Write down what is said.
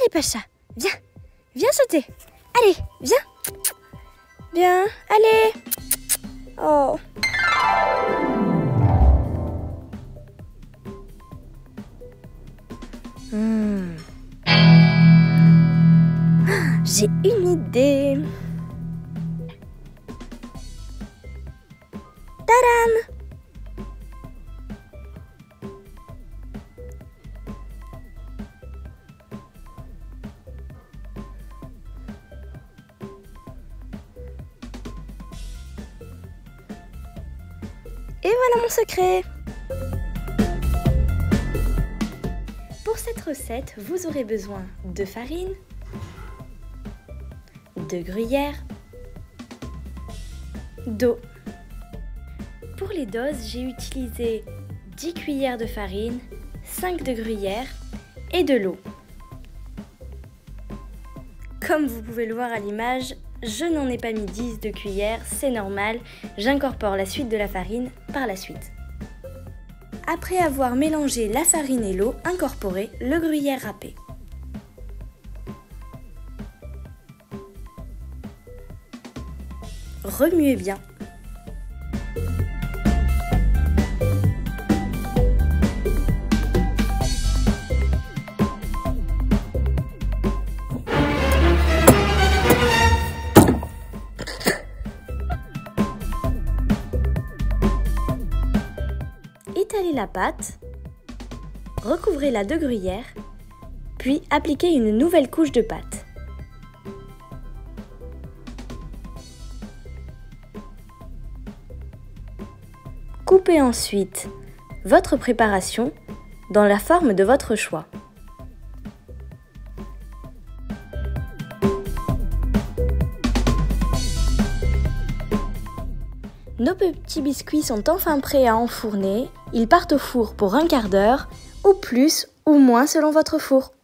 Allez, Pacha, viens. Viens sauter. Allez, viens. Bien, allez. Oh. J'ai une idée. Tadam! Et voilà mon secret! Pour cette recette, vous aurez besoin de farine, de gruyère, d'eau. Pour les doses, j'ai utilisé 10 cuillères de farine, 5 de gruyère et de l'eau. Comme vous pouvez le voir à l'image, je n'en ai pas mis 10 de cuillère, c'est normal, j'incorpore la suite de la farine par la suite. Après avoir mélangé la farine et l'eau, incorporez le gruyère râpé. Remuez bien. Étalez la pâte, recouvrez-la de gruyère, puis appliquez une nouvelle couche de pâte. Coupez ensuite votre préparation dans la forme de votre choix. Nos petits biscuits sont enfin prêts à enfourner. Ils partent au four pour un quart d'heure, ou plus ou moins selon votre four.